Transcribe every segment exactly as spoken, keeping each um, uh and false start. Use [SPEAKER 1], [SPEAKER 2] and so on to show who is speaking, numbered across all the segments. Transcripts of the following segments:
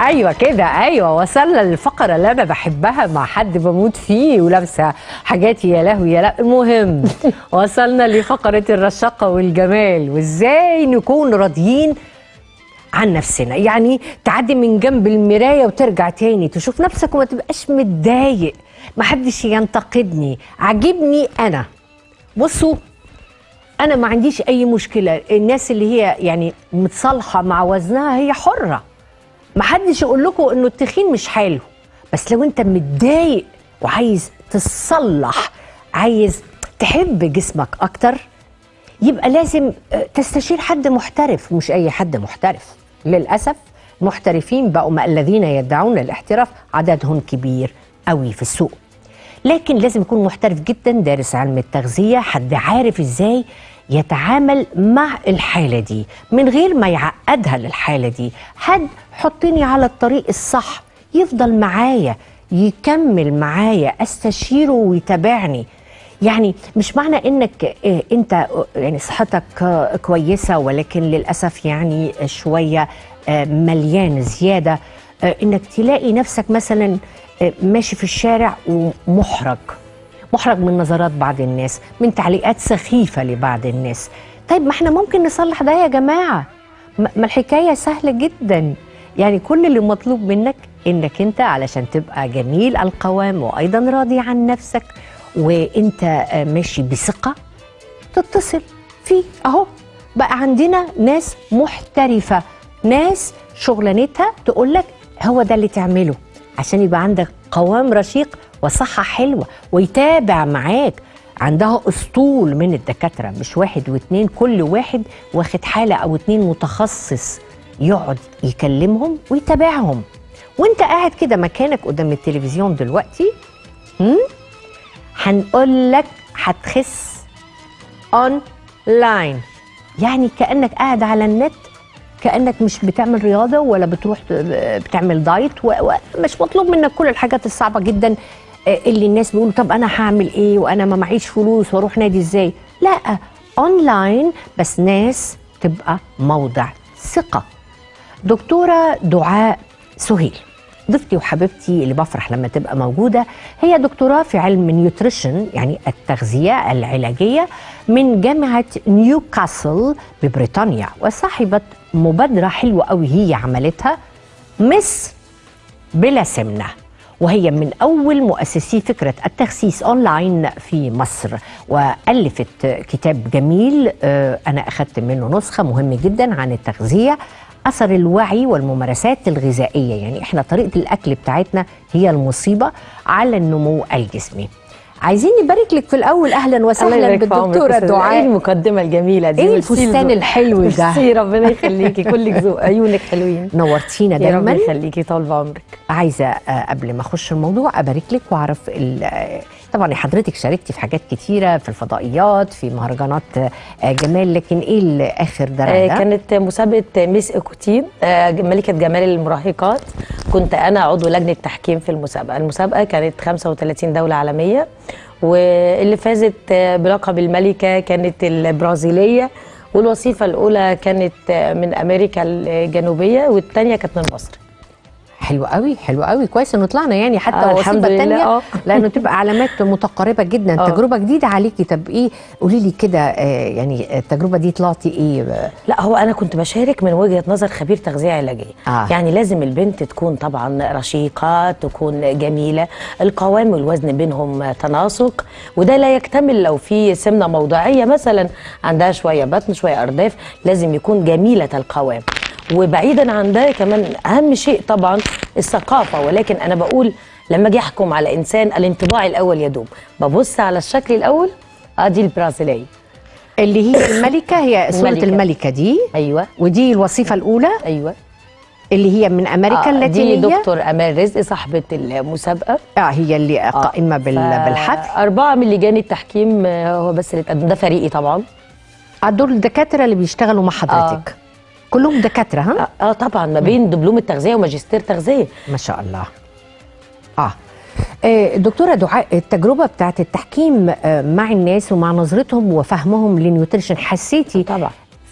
[SPEAKER 1] ايوه كده، ايوه وصلنا للفقره اللي انا بحبها مع حد بموت فيه ولابسه حاجاتي يا لهوي يا لا. المهم وصلنا لفقره الرشاقه والجمال وازاي نكون راضيين عن نفسنا. يعني تعدي من جنب المرايه وترجع تاني تشوف نفسك وما تبقاش متضايق، محدش ينتقدني، عاجبني انا. بصوا انا ما عنديش اي مشكله، الناس اللي هي يعني متصالحه مع وزنها هي حره، محدش يقول لكم انه التخين مش حلو، بس لو انت متضايق وعايز تصلح، عايز تحب جسمك اكتر، يبقى لازم تستشير حد محترف، مش اي حد محترف. للاسف محترفين بقوا ما الذين يدعون الاحتراف عددهم كبير قوي في السوق، لكن لازم يكون محترف جدا، دارس علم التغذيه، حد عارف ازاي يتعامل مع الحاله دي من غير ما يعقدها للحاله دي، حد حطني على الطريق الصح، يفضل معايا، يكمل معايا، استشيره ويتابعني. يعني مش معنى انك انت يعني صحتك كويسه ولكن للاسف يعني شويه مليان زياده، انك تلاقي نفسك مثلا ماشي في الشارع ومحرج محرج من نظرات بعض الناس، من تعليقات سخيفه لبعض الناس. طيب ما احنا ممكن نصلح ده يا جماعه، ما الحكايه سهله جدا. يعني كل اللي مطلوب منك انك انت علشان تبقى جميل القوام وايضا راضي عن نفسك وانت ماشي بثقه، تتصل فيه. اهو بقى عندنا ناس محترفه، ناس شغلانتها تقول لك هو ده اللي تعمله عشان يبقى عندك قوام رشيق وصحه حلوه، ويتابع معاك. عندها اسطول من الدكاتره، مش واحد واتنين، كل واحد واخد حاله او اتنين متخصص يقعد يكلمهم ويتابعهم. وانت قاعد كده مكانك قدام التلفزيون دلوقتي، هم؟ هنقول لك هتخس اونلاين، يعني كانك قاعد على النت، كانك مش بتعمل رياضه ولا بتروح بتعمل دايت، ومش مطلوب منك كل الحاجات الصعبه جدا اللي الناس بيقولوا طب انا هعمل ايه وانا ما معيش فلوس واروح نادي ازاي. لا، اونلاين، بس ناس تبقى موضع ثقه. دكتوره دعاء سهيل ضيفتي وحبيبتي اللي بفرح لما تبقى موجودة، هي دكتوراه في علم نيوتريشن يعني التغذية العلاجية من جامعة نيوكاسل ببريطانيا، وصاحبة مبادرة حلوة قوي هي عملتها، مس بلا سمنة، وهي من أول مؤسسي فكرة التخسيس أونلاين في مصر، وألفت كتاب جميل أنا أخذت منه نسخة مهم جدا عن التغذية، أثر الوعي والممارسات الغذائية. يعني إحنا طريقة الأكل بتاعتنا هي المصيبة على النمو الجسمي. عايزين نبارك لك في الأول، أهلا وسهلا بالدكتورة دعاء.
[SPEAKER 2] إيه المقدمة الجميلة دي؟
[SPEAKER 1] إيه الفستان الحلو ده؟
[SPEAKER 2] ميرسي، ربنا يخليكي، كلك ذوق، عيونك حلوين،
[SPEAKER 1] نورتينا دايما.
[SPEAKER 2] ربنا يخليكي، طول بعمرك.
[SPEAKER 1] عايزة قبل ما أخش الموضوع أبارك لك وأعرف طبعا حضرتك شاركتي في حاجات كتيرة في الفضائيات، في مهرجانات جمال، لكن ايه اللي اخر درع ده؟
[SPEAKER 2] كانت مسابقة ميس ايكوتيب ملكة جمال المراهقات، كنت انا عضو لجنة تحكيم في المسابقة. المسابقة كانت خمسة وثلاثين دولة عالمية، واللي فازت بلقب الملكة كانت البرازيلية، والوصيفة الاولى كانت من امريكا الجنوبية، والثانية كانت من مصر.
[SPEAKER 1] حلو قوي، حلو قوي، كويس انه طلعنا يعني حتى
[SPEAKER 2] آه
[SPEAKER 1] الوصيفه الثانيه، لانه تبقى علامات متقاربه جدا. آه. تجربه جديده عليكي. طب ايه، قولي لي كده، آه يعني التجربه دي طلعتي ايه؟
[SPEAKER 2] لا، هو انا كنت بشارك من وجهه نظر خبير تغذيه علاجيه. آه. يعني لازم البنت تكون طبعا رشيقه، تكون جميله، القوام والوزن بينهم تناسق، وده لا يكتمل لو في سمنه موضعيه مثلا، عندها شويه بطن شويه ارداف، لازم يكون جميله القوام. وبعيدا عن ده كمان اهم شيء طبعا الثقافه، ولكن انا بقول لما اجي احكم على انسان الانطباع الاول يدوم، ببص على الشكل الاول. اه دي البرازيليه
[SPEAKER 1] اللي هي الملكه، هي صوره الملكه, الملكة دي.
[SPEAKER 2] ايوه.
[SPEAKER 1] ودي الوصيفه الاولى.
[SPEAKER 2] ايوه.
[SPEAKER 1] اللي هي من امريكا آه اللاتينيه.
[SPEAKER 2] دي دكتور امال رزق صاحبه المسابقه.
[SPEAKER 1] اه هي اللي آه قائمه بالحفل.
[SPEAKER 2] اربعه من لجان التحكيم هو بس اللي اتقدم، ده فريقي طبعا.
[SPEAKER 1] دول الدكاتره اللي بيشتغلوا مع حضرتك. آه. كلهم دكاتره؟ ها؟
[SPEAKER 2] اه طبعا، ما بين دبلوم التغذيه وماجستير تغذيه.
[SPEAKER 1] ما شاء الله. اه دكتوره دعاء، التجربه بتاعت التحكيم مع الناس ومع نظرتهم وفهمهم للنيوتريشن، حسيتي
[SPEAKER 2] طبعا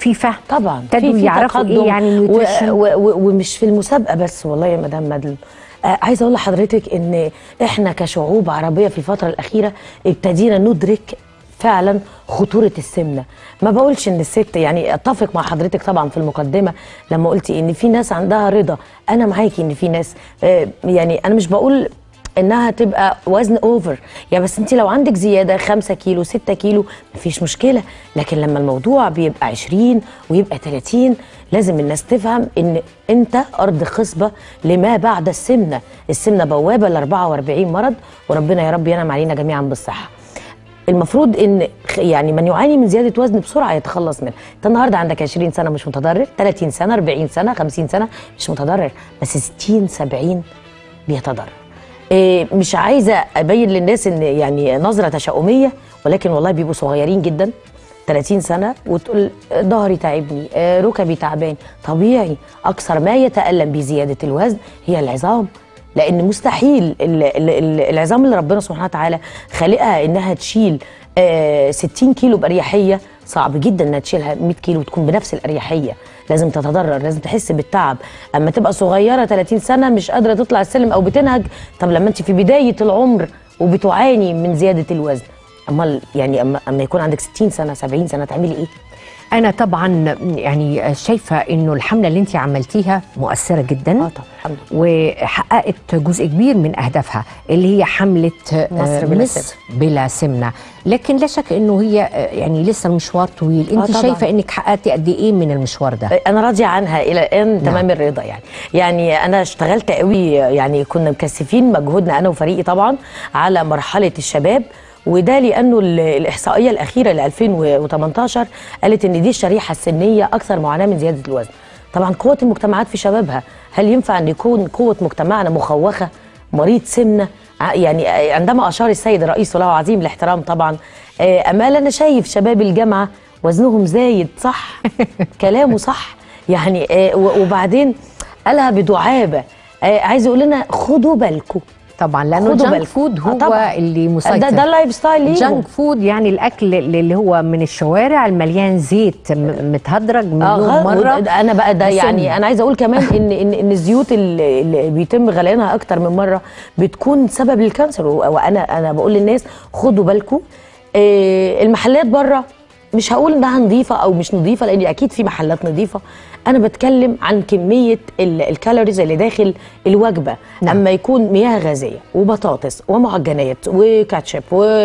[SPEAKER 1] في فهم
[SPEAKER 2] طبعا،
[SPEAKER 1] ابتدوا
[SPEAKER 2] في
[SPEAKER 1] يعرفوا
[SPEAKER 2] تقدم
[SPEAKER 1] ايه يعني نيوتريشن.
[SPEAKER 2] ومش في المسابقه بس والله يا مدام مدل. آه عايزه اقول لحضرتك ان احنا كشعوب عربيه في الفتره الاخيره ابتدينا ندرك فعلا خطوره السمنه. ما بقولش ان الست، يعني اتفق مع حضرتك طبعا في المقدمه لما قلتي ان في ناس عندها رضا، انا معاكي ان في ناس آه يعني انا مش بقول انها تبقى وزن اوفر يعني، بس انت لو عندك زياده خمسة كيلو ستة كيلو مفيش مشكله، لكن لما الموضوع بيبقى عشرين ويبقى تلاتين لازم الناس تفهم ان انت ارض خصبه لما بعد السمنه. السمنه بوابه ل أربعة وأربعين مرض، وربنا يا رب ينعم علينا جميعا بالصحه. المفروض ان يعني من يعاني من زياده وزن بسرعه يتخلص منها. انت النهارده عندك عشرين سنه مش متضرر، تلاتين سنه، أربعين سنه، خمسين سنه مش متضرر، بس ستين سبعين بيتضرر. إيه مش عايزه ابين للناس ان يعني نظره تشاؤميه، ولكن والله بيبقوا صغيرين جدا تلاتين سنه وتقول ظهري تعبني، آه ركبي تعبان. طبيعي، اكثر ما يتالم بزياده الوزن هي العظام، لان مستحيل ال ال ال العظام اللي ربنا سبحانه وتعالى خالقها انها تشيل آه ستين كيلو باريحيه، صعب جدا انها تشيلها مية كيلو وتكون بنفس الاريحيه. لازم تتضرر، لازم تحس بالتعب. اما تبقى صغيره تلاتين سنه مش قادره تطلع السلم او بتنهج، طب لما انت في بدايه العمر وبتعاني من زياده الوزن، امال يعني اما اما يكون عندك ستين سنه سبعين سنه تعملي ايه؟
[SPEAKER 1] انا طبعا يعني شايفه انه الحمله اللي انت عملتيها مؤثره جدا.
[SPEAKER 2] اه طبعا الحمد لله،
[SPEAKER 1] وحققت جزء كبير من اهدافها اللي هي حمله
[SPEAKER 2] مصر بلا سمنه.
[SPEAKER 1] بلا سمنه، لكن لا شك انه هي يعني لسه المشوار طويل. انت
[SPEAKER 2] آه
[SPEAKER 1] شايفه انك حققتي قد ايه من المشوار ده؟
[SPEAKER 2] انا راضيه عنها الى الان. نعم. تمام الرضا يعني. يعني انا اشتغلت قوي، يعني كنا مكثفين مجهودنا انا وفريقي طبعا على مرحله الشباب، وده لانه الاحصائيه الاخيره ل ألفين وتمنتاشر قالت ان دي الشريحه السنيه اكثر معاناه من زياده الوزن. طبعا قوه المجتمعات في شبابها، هل ينفع ان يكون قوه مجتمعنا مخوخه مريض سمنه؟ يعني عندما اشار السيد الرئيس وله عظيم الاحترام طبعا، امال انا شايف شباب الجامعه وزنهم زايد، صح؟ كلامه صح يعني. وبعدين قالها بدعابه، عايز يقول لنا خدوا بالكم
[SPEAKER 1] طبعا، لانه الجانك فود هو طبعًا اللي مسيطر.
[SPEAKER 2] ده, ده اللايف ستايل ليه.
[SPEAKER 1] الجانك فود يعني الاكل اللي هو من الشوارع المليان زيت متهدرج مليون آه مره.
[SPEAKER 2] انا بقى ده يعني انا عايزه اقول كمان ان ان ان الزيوت اللي, اللي بيتم غليانها اكتر من مره بتكون سبب للكانسر. وانا انا بقول للناس خدوا بالكم. إيه المحلات بره مش هقول انها نظيفه او مش نظيفه، لان اكيد في محلات نظيفه. انا بتكلم عن كميه الكالوريز اللي داخل الوجبه. نعم. اما يكون مياه غازيه وبطاطس ومعجنات وكاتشب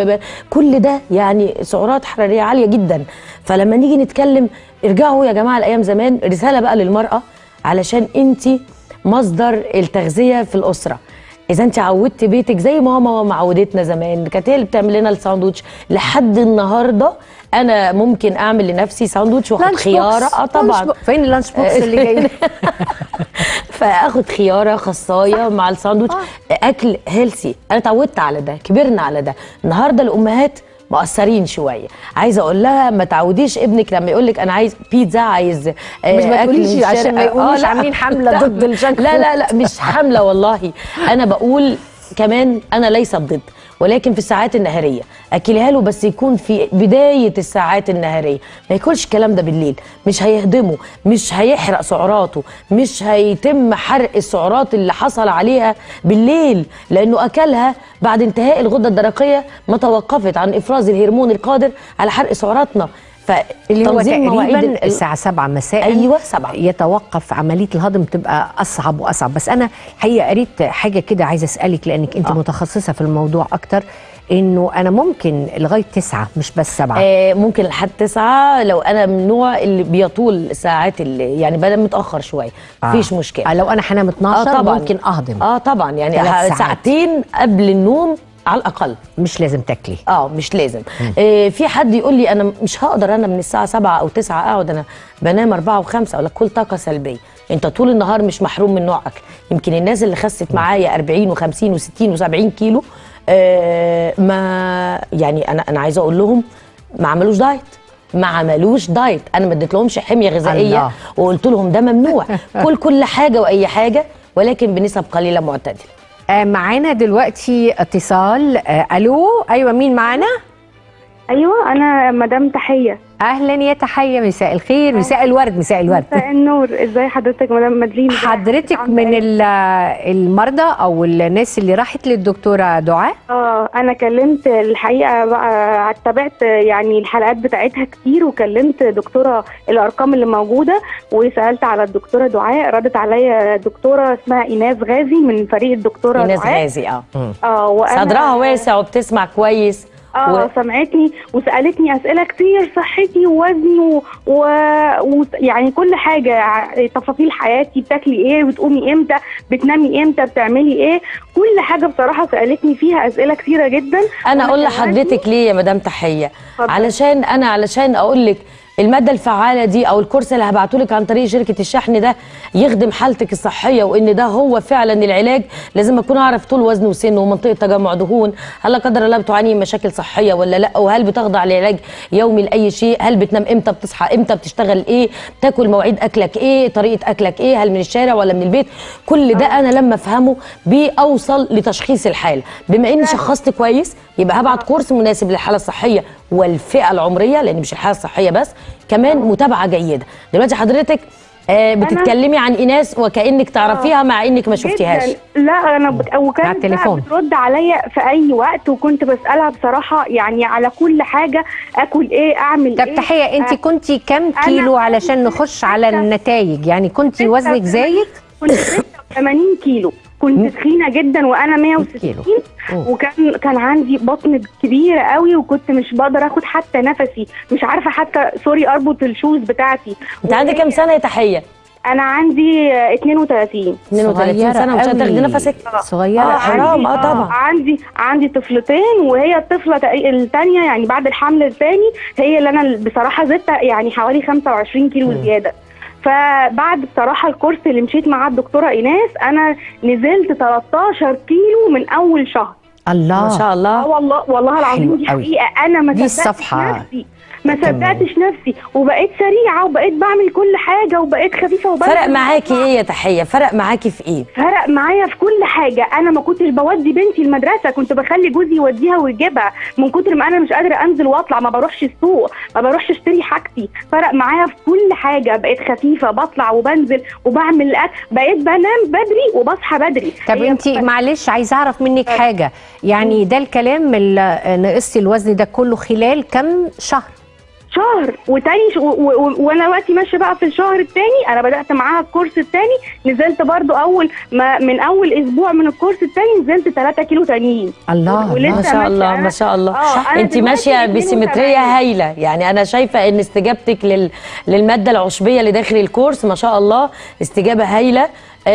[SPEAKER 2] وكل ده يعني سعرات حراريه عاليه جدا. فلما نيجي نتكلم، ارجعوا يا جماعه لايام زمان. رساله بقى للمراه، علشان انت مصدر التغذيه في الاسره. اذا انت عودتي بيتك زي ماما ما عودتنا زمان، كانت هي اللي بتعمل لنا الساندوتش. لحد النهارده انا ممكن اعمل لنفسي ساندوتش واخد خياره. اه طبعا.
[SPEAKER 1] فين اللانش بوكس اللي جاي؟
[SPEAKER 2] فاخد خياره خصايه مع الساندوتش. اكل هيلثي. انا اتعودت على ده، كبرنا على ده. النهارده الامهات مقصرين شويه. عايزه اقول لها ما تعوديش ابنك لما يقول لك انا عايز بيتزا، عايز
[SPEAKER 1] آه مش ما تقوليش عشان ما يقولوش عاملين حمله ضد الجنك.
[SPEAKER 2] لا لا لا مش حمله والله. انا بقول كمان انا ليست ضد، ولكن في الساعات النهاريه اكلها له، بس يكون في بدايه الساعات النهاريه. ما ياكلش الكلام ده بالليل، مش هيهضمه، مش هيحرق سعراته، مش هيتم حرق السعرات اللي حصل عليها بالليل، لانه اكلها بعد انتهاء الغده الدرقيه ما توقفت عن افراز الهرمون القادر على حرق سعراتنا.
[SPEAKER 1] اللي هو تقريبا الساعة سبعة مساء.
[SPEAKER 2] ايوه سبعة
[SPEAKER 1] يتوقف عملية الهضم، تبقى أصعب وأصعب. بس أنا حقيقة قريت حاجة كده عايزة أسألك، لأنك أنت آه. متخصصة في الموضوع أكتر، إنه أنا ممكن لغاية تسعة مش بس سبعة.
[SPEAKER 2] آه ممكن لحد تسعة لو أنا من النوع اللي بيطول ساعات، اللي يعني بنام متأخر شوية مفيش آه. مشكلة.
[SPEAKER 1] آه لو أنا هنام اتناشر آه طبعًا. ممكن أهضم.
[SPEAKER 2] اه طبعا يعني ساعتين قبل النوم على الاقل.
[SPEAKER 1] مش لازم تاكلي.
[SPEAKER 2] اه مش لازم. آه في حد يقول لي انا مش هقدر انا من الساعه سبعة او تسعة اقعد، انا بنام أربعة وخمسة. اقول لك كل طاقه سلبيه. انت طول النهار مش محروم من نوع اكل. يمكن الناس اللي خست معايا أربعين وخمسين وستين وسبعين كيلو آه ما يعني انا انا عايزه اقول لهم ما عملوش دايت، ما عملوش دايت. انا ما اديتلهمش حميه غذائيه الله. وقلت لهم ده ممنوع. كل كل حاجه واي حاجه، ولكن بنسب قليله معتدله.
[SPEAKER 1] آه معانا دلوقتي اتصال. آه الو، ايوه مين معانا؟
[SPEAKER 3] ايوه انا مدام تحيه.
[SPEAKER 1] اهلا يا تحيه، مساء الخير، مساء الورد، مساء الورد.
[SPEAKER 3] مساء النور، ازاي حضرتك مدام مدلين؟
[SPEAKER 1] حضرتك من المرضى او الناس اللي راحت للدكتوره دعاء؟
[SPEAKER 3] اه انا كلمت الحقيقه بقى، تابعت يعني الحلقات بتاعتها كتير، وكلمت دكتوره الارقام اللي موجوده، وسالت على الدكتوره دعاء، ردت عليا دكتوره اسمها ايناس غازي من فريق الدكتوره دعاء.
[SPEAKER 2] ايناس غازي اه
[SPEAKER 3] اه
[SPEAKER 2] صدرها واسع وبتسمع كويس.
[SPEAKER 3] اه و... سمعتني وسالتني اسئله كتير، صحتي ووزني و... و... و... يعني كل حاجه، تفاصيل حياتي، بتاكلي ايه، بتقومي امتى، بتنامي امتى، بتعملي ايه، كل حاجه بصراحه سالتني فيها اسئله كتيره جدا.
[SPEAKER 2] انا اقول لحضرتك ليه يا مدام تحيه؟ علشان انا علشان اقول لك الماده الفعاله دي او الكورس اللي هبعته لك عن طريق شركه الشحن ده يخدم حالتك الصحيه، وان ده هو فعلا العلاج. لازم اكون اعرف طول وزن وسن ومنطقه تجمع دهون، هل لا قدر الله بتعاني من مشاكل صحيه ولا لا، وهل بتخضع لعلاج يومي لاي شيء، هل بتنام امتى، بتصحى امتى، بتشتغل ايه، بتاكل مواعيد اكلك ايه، طريقه اكلك ايه، هل من الشارع ولا من البيت. كل ده انا لما افهمه بيوصل لتشخيص الحاله. بما اني شخصت كويس يبقى هبعت كورس مناسب للحاله الصحيه والفئه العمريه، لان مش الحاله الصحيه بس، كمان متابعه جيده. دلوقتي حضرتك آه بتتكلمي عن ايناس وكانك تعرفيها مع انك ما شفتيهاش.
[SPEAKER 3] لا انا بت... وكانت بترد عليا في اي وقت، وكنت بسالها بصراحه يعني على كل حاجه، اكل ايه، اعمل
[SPEAKER 1] طب
[SPEAKER 3] ايه.
[SPEAKER 1] طب تحيه، انت كنتي كام كيلو علشان نخش على النتائج؟ يعني كنتي وزنك زايد؟
[SPEAKER 3] كنت ستة وثمانين كيلو، كنت تخينه جدا وانا مية وستين، وكان كان عندي بطن كبيره قوي، وكنت مش بقدر اخد حتى نفسي، مش عارفه حتى سوري اربط الشوز بتاعتي.
[SPEAKER 2] انت عندك كام سنه يا تحيه؟
[SPEAKER 3] انا عندي اتنين وتلاتين.
[SPEAKER 2] اتنين وتلاتين سنه ومش هتاخدي نفسك؟
[SPEAKER 1] صغيره
[SPEAKER 2] اه حرام. اه طبعا.
[SPEAKER 3] عندي عندي طفلتين، وهي الطفله الثانيه يعني بعد الحمل الثاني هي اللي انا بصراحه زدت يعني حوالي خمسة وعشرين كيلو م. زياده. فبعد بصراحه الكورس اللي مشيت مع الدكتوره ايناس انا نزلت تلتاشر كيلو من اول شهر.
[SPEAKER 1] الله
[SPEAKER 2] ما شاء الله.
[SPEAKER 3] اه والله والله العظيم دي حقيقه، انا ما صدقتش نفسي، ما صدقتش نفسي، وبقيت سريعه، وبقيت بعمل كل حاجه، وبقيت خفيفه. وبقيت
[SPEAKER 2] فرق معاكي ايه يا تحيه؟ فرق معاكي في ايه؟
[SPEAKER 3] فرق معايا في كل حاجه. انا ما كنتش بودي بنتي المدرسه، كنت بخلي جوزي يوديها ويجيبها، من كتر ما انا مش قادره انزل واطلع، ما بروحش السوق، ما بروحش اشتري حاجتي. فرق معايا في كل حاجه، بقيت خفيفه، بطلع وبنزل وبعمل الاكل، بقيت بنام بدري وبصحى بدري.
[SPEAKER 1] طب انت معلش عايزه اعرف منك حاجه، يعني ده الكلام اللي نقصتي الوزن ده كله خلال كم شهر؟
[SPEAKER 3] شهر وتاني ش... و... و... وانا وقتي ماشيه بقى في الشهر التاني، انا بدات معاها الكورس التاني، نزلت برضو اول ما من اول اسبوع من الكورس التاني نزلت تلاتة كيلو تانيين.
[SPEAKER 1] الله
[SPEAKER 2] ما شاء الله ما شاء الله. انت ماشيه بسيمتريه هايله، يعني انا شايفه ان استجابتك لل... للماده العشبيه اللي داخل الكورس ما شاء الله استجابه هايله.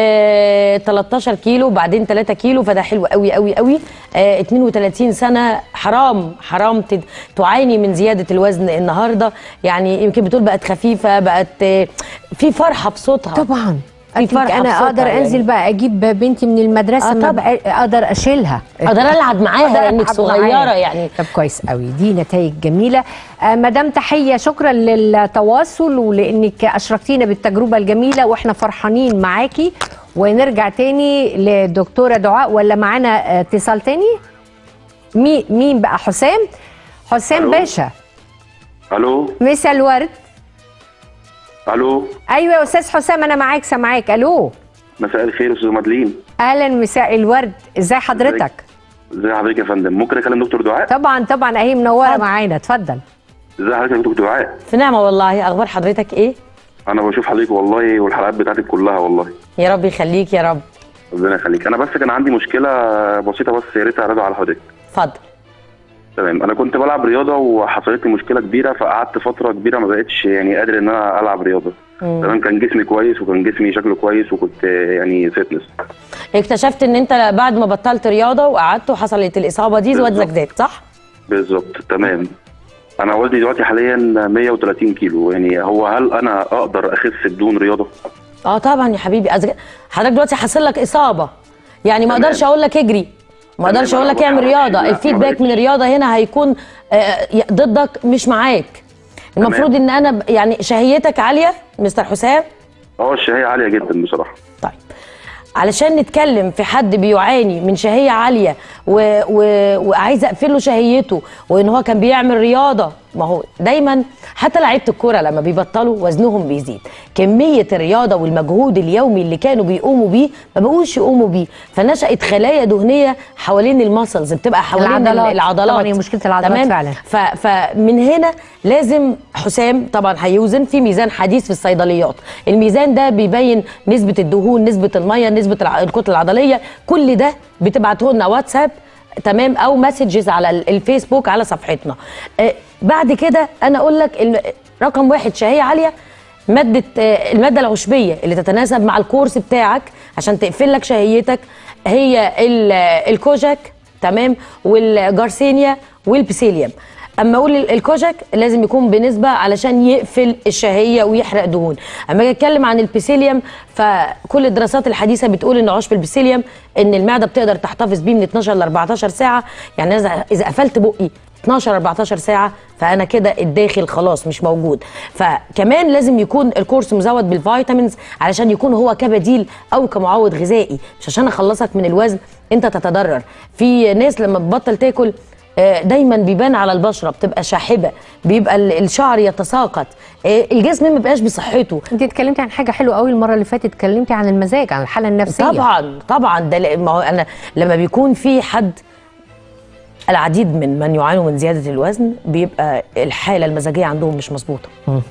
[SPEAKER 2] آه، تلتاشر كيلو وبعدين تلاتة كيلو، فده حلو قوي قوي قوي. آه، اتنين وتلاتين سنه، حرام حرام تد... تعاني من زياده الوزن النهارده. يعني يمكن بتقول بقت خفيفه، بقت آه، في فرحه بصوتها.
[SPEAKER 1] طبعا انا اقدر انزل يعني. بقى اجيب بنتي من المدرسه، آه ما بقى اقدر اشيلها،
[SPEAKER 2] اقدر العب معاها لانك صغيره يعني.
[SPEAKER 1] طب كويس قوي، دي نتائج جميله. آه مدام تحيه، شكرا للتواصل ولانك اشركتينا بالتجربه الجميله، واحنا فرحانين معاكي. ونرجع تاني للدكتوره دعاء، ولا معانا اتصال تاني؟ مين مين بقى؟ حسام حسام ألو. باشا
[SPEAKER 4] الو،
[SPEAKER 1] مساء الورد.
[SPEAKER 4] الو،
[SPEAKER 1] ايوه يا استاذ حسام، انا معاك سامعاك. الو،
[SPEAKER 4] مساء الخير استاذ مدلين.
[SPEAKER 1] اهلا، مساء الورد، ازاي حضرتك؟
[SPEAKER 4] ازي حضرتك يا فندم؟ ممكن اكلم دكتور دعاء؟
[SPEAKER 1] طبعا طبعا، اهي منوره معانا، اتفضل.
[SPEAKER 4] ازي حضرتك يا دكتور دعاء؟
[SPEAKER 2] في نعمه والله. اخبار حضرتك ايه؟
[SPEAKER 4] انا بشوف حضرتك والله، والحلقات بتاعتك كلها والله.
[SPEAKER 2] يا رب يخليك يا رب.
[SPEAKER 4] ربنا يخليك. انا بس كان عندي مشكله بسيطه، بس يا ريت اعرضها على حضرتك.
[SPEAKER 2] اتفضل.
[SPEAKER 4] تمام، انا كنت بلعب رياضه وحصلت لي مشكله كبيره، فقعدت فتره كبيره ما بقتش يعني قادر ان انا العب رياضه. تمام، كان جسمي كويس وكان جسمي شكله كويس وكنت يعني فيتنس.
[SPEAKER 2] اكتشفت ان انت بعد ما بطلت رياضه وقعدت وحصلت الاصابه دي وزنك زاد، صح؟
[SPEAKER 4] بالظبط، تمام. انا وزني دلوقتي حاليا مية وتلاتين كيلو، يعني هو هل انا اقدر اخس بدون رياضه؟
[SPEAKER 2] اه طبعا يا حبيبي. حضرتك دلوقتي حاصل لك اصابه، يعني ما اقدرش اقول لك اجري، ما اقدرش اقول لك اعمل رياضه. الفيدباك من الرياضه هنا هيكون ضدك مش معاك. المفروض ان انا يعني شهيتك عاليه مستر حسام.
[SPEAKER 4] اه الشهيه عاليه جدا بصراحه.
[SPEAKER 2] طيب، علشان نتكلم في حد بيعاني من شهيه عاليه و... و... وعايزه اقفل له شهيته وان هو كان بيعمل رياضه. ما هو دايما حتى لعيبه الكوره لما بيبطلوا وزنهم بيزيد، كميه الرياضه والمجهود اليومي اللي كانوا بيقوموا بيه ما بقوش يقوموا بيه، فنشأت خلايا دهنيه حوالين المسلز، بتبقى حوالين العضلات,
[SPEAKER 1] العضلات. طبعا هي مشكله العضلات فعلا.
[SPEAKER 2] ف... فمن هنا لازم حسام طبعا هيوزن في ميزان حديث في الصيدليات، الميزان ده بيبين نسبه الدهون، نسبه الميه، نسبه الع... الكتله العضليه، كل ده بتبعته لنا واتساب تمام او مسجز على الفيسبوك على صفحتنا. آه بعد كده انا اقول لك رقم واحد شهيه عاليه، ماده آه الماده العشبيه اللي تتناسب مع الكورس بتاعك عشان تقفل لك شهيتك هي الكوجاك تمام والجارسينيا والبسيليوم. اما اقول الكوجاك لازم يكون بنسبه علشان يقفل الشهيه ويحرق دهون. اما اجي اتكلم عن البسيليوم فكل الدراسات الحديثه بتقول ان عشب البسيليوم ان المعده بتقدر تحتفظ بيه من اتناشر ل اربعتاشر ساعه، يعني اذا قفلت بقي اتناشر اربعتاشر ساعه فانا كده الداخل خلاص مش موجود. فكمان لازم يكون الكورس مزود بالفيتامينز علشان يكون هو كبديل او كمعوض غذائي، مش عشان اخلصك من الوزن انت تتضرر. في ناس لما تبطل تاكل دايما بيبان على البشره بتبقى شاحبه، بيبقى الشعر يتساقط، الجسم ما بقاش بصحته.
[SPEAKER 1] انت اتكلمتي عن حاجه حلوه قوي المره اللي فاتت، اتكلمتي عن المزاج، عن الحاله النفسيه.
[SPEAKER 2] طبعا طبعا ده ما هو انا لما بيكون في حد، العديد من من يعانوا من زياده الوزن بيبقى الحاله المزاجيه عندهم مش مظبوطه،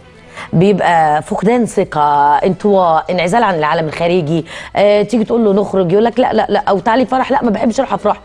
[SPEAKER 2] بيبقى فقدان ثقه، انطواء، انعزال عن العالم الخارجي. آه، تيجي تقول له نخرج يقول لك لا لا لا، او تعالي فرح، لا ما بحبش اروح افراح.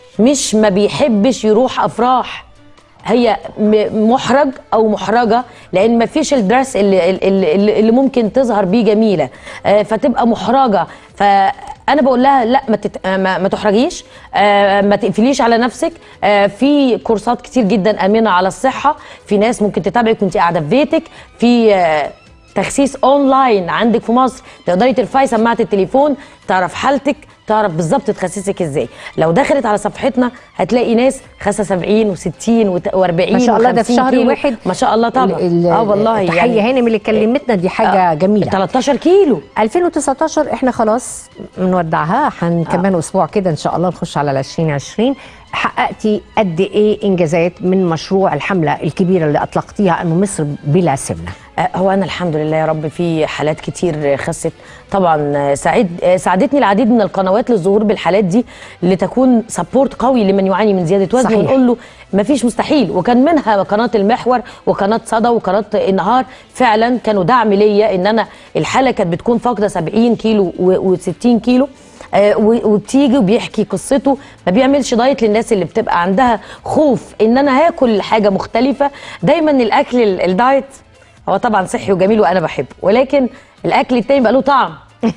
[SPEAKER 2] مش ما بيحبش يروح افراح، هي محرج او محرجه لان ما فيش الدرس اللي, اللي, اللي ممكن تظهر بيه جميله، آه، فتبقى محرجه. فانا بقول لها لا ما, تت... ما, ما تحرجيش، آه، ما تقفليش على نفسك. آه، في كورسات كتير جدا امنه على الصحه، في ناس ممكن تتابعك وانت قاعده في بيتك، في آه، تخسيس اونلاين عندك في مصر، تقدري ترفعي سماعه التليفون تعرف حالتك، تعرف بالظبط تخسسك ازاي. لو دخلت على صفحتنا هتلاقي ناس خاسه سبعين وستين واربعين
[SPEAKER 1] ما شاء الله، ده في شهر واحد
[SPEAKER 2] ما شاء الله. طبعا
[SPEAKER 1] اه والله تحيه يعني هانم اللي كلمتنا دي حاجه آه جميله.
[SPEAKER 2] تلتاشر كيلو
[SPEAKER 1] ألفين وتسعتاشر احنا خلاص بنودعها، حن آه. كمان اسبوع كده ان شاء الله نخش على ألفين وعشرين. حققتي قد ايه انجازات من مشروع الحمله الكبيره اللي اطلقتيها انه مصر بلا سمنه؟
[SPEAKER 2] هو انا الحمد لله يا رب في حالات كتير خست طبعا، ساعد ساعدتني العديد من القنوات للظهور بالحالات دي لتكون سبورت قوي لمن يعاني من زياده وزن، ونقول له مفيش مستحيل. وكان منها قناه المحور وقناه صدى وقناه النهار فعلا كانوا دعم ليا، ان انا الحاله كانت بتكون فاقده سبعين كيلو وستين كيلو، آه وبتيجي وبيحكي قصته، ما بيعملش دايت للناس اللي بتبقى عندها خوف ان انا هاكل حاجه مختلفه. دايما الاكل الدايت هو طبعا صحي وجميل وانا بحبه، ولكن الاكل التاني بقى له طعم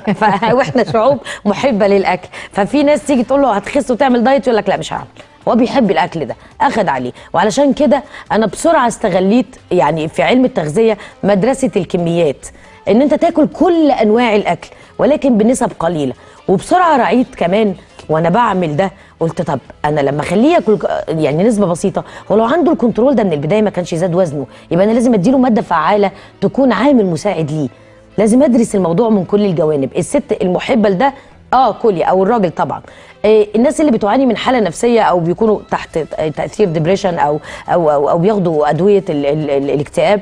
[SPEAKER 2] واحنا شعوب محبه للاكل. ففي ناس تيجي تقول له هتخس وتعمل دايت يقول لك لا مش هعمل، هو بيحب الاكل ده اخد عليه. وعلشان كده انا بسرعه استغليت يعني في علم التغذيه مدرسه الكميات، ان انت تاكل كل انواع الاكل ولكن بنسب قليله. وبسرعه رعيت كمان وانا بعمل ده، قلت طب انا لما اخليه ياكل يعني نسبه بسيطه، هو لو عنده الكنترول ده من البدايه ما كانش يزاد وزنه، يبقى انا لازم اديله ماده فعاله تكون عامل مساعد ليه. لازم ادرس الموضوع من كل الجوانب. الست المحبه لده اه كلي، او الراجل طبعا. آه الناس اللي بتعاني من حاله نفسيه او بيكونوا تحت تاثير ديبريشن او او او, أو بياخدوا ادويه ال ال ال الاكتئاب،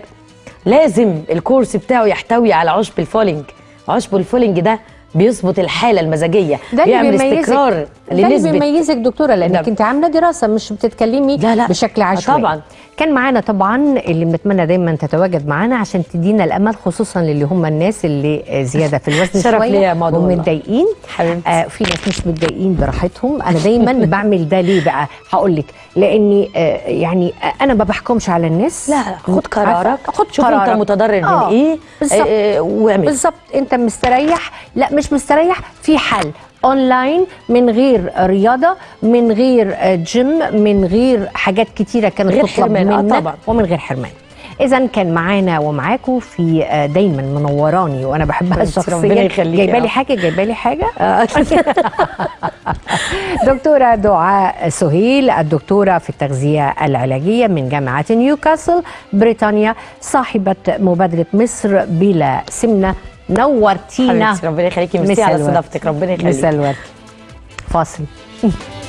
[SPEAKER 2] لازم الكورس بتاعه يحتوي على عشب الفولينج. عشب الفولينج ده بيظبط الحاله المزاجيه، بيعمل استقرار
[SPEAKER 1] لنسبه. ده اللي بيميزك دكتوره، لانك انت عامله دراسه مش بتتكلمي لا لا بشكل عشوائي.
[SPEAKER 2] طبعا
[SPEAKER 1] كان معانا طبعا اللي بنتمنى دايما تتواجد معانا عشان تدينا الامل، خصوصا اللي هم الناس اللي زياده في الوزن شويه ومتضايقين. آه في ناس مش متضايقين براحتهم. انا دايما بعمل ده ليه بقى؟ هقول لك، لاني آه يعني آه انا ما بحكمش على الناس.
[SPEAKER 2] لا خد قرارك،
[SPEAKER 1] خد
[SPEAKER 2] شوف
[SPEAKER 1] قرارك.
[SPEAKER 2] انت متضرر
[SPEAKER 1] آه.
[SPEAKER 2] من ايه
[SPEAKER 1] بالظبط
[SPEAKER 2] آه واعمل
[SPEAKER 1] بالظبط. انت مستريح، لا مش مستريح، في حل اونلاين من غير رياضه، من غير جيم، من غير حاجات كتيره كانت
[SPEAKER 2] غير
[SPEAKER 1] تطلب منك
[SPEAKER 2] طبعا،
[SPEAKER 1] ومن غير حرمان. اذا كان معانا ومعاكم في دايما منوراني وانا بحبها شخصيا. جايبه لي حاجه جايبه لي حاجه دكتوره دعاء سهيل، الدكتوره في التغذيه العلاجيه من جامعه نيوكاسل بريطانيا، صاحبه مبادره مصر بلا سمنه. نورتينا.
[SPEAKER 2] ربنا يخليكي، ميرسي على استضافتك. ربنا يخليكي.
[SPEAKER 1] مساء الورد. فاصل.